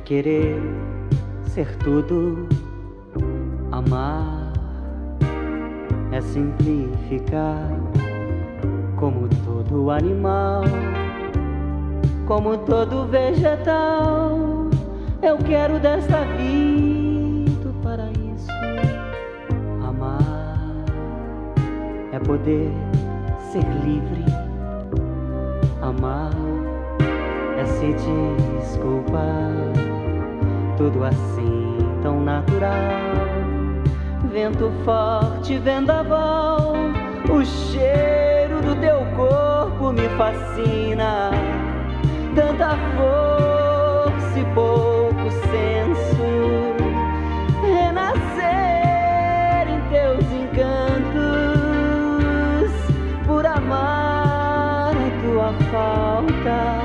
querer ser tudo, amar é simplificar, como todo animal, como todo vegetal. Eu quero desta vida o paraíso. Amar é poder ser livre. Amar é se desculpar, tudo assim tão natural. Vento forte, vendaval, o cheiro do teu corpo me fascina. Tanta força e pouco senso, renascer em teus encantos, por amar a tua falta.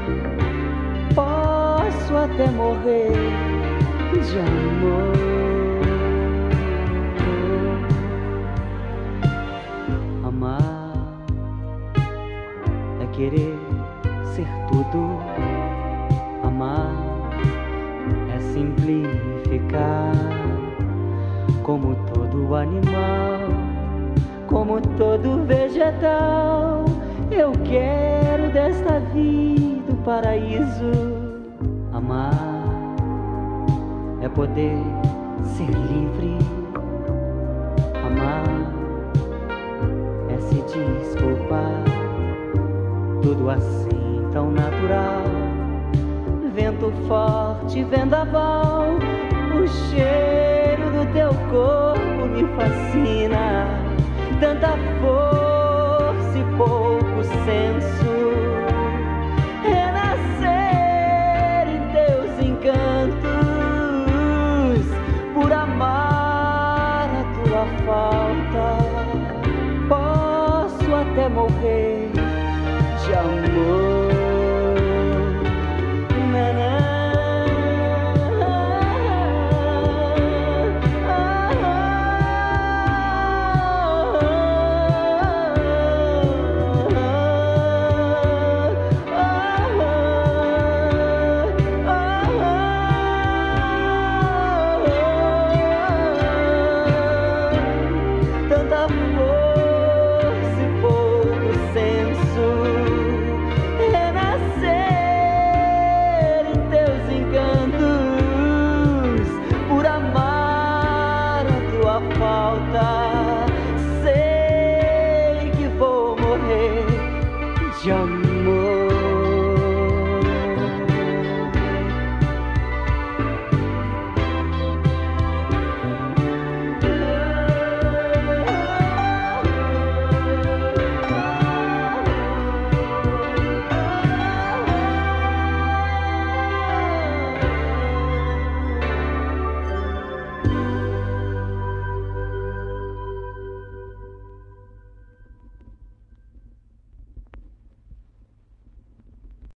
Posso até morrer de amor. Amar é querer ser tudo. Amar é simplificar, como todo animal, como todo vegetal. Eu quero desta vida o paraíso. Amar é poder ser livre. Amar é se desculpar, tudo assim tão natural. Vento forte, vendaval, o cheiro do teu corpo me fascina. Tanta força e pouco senso,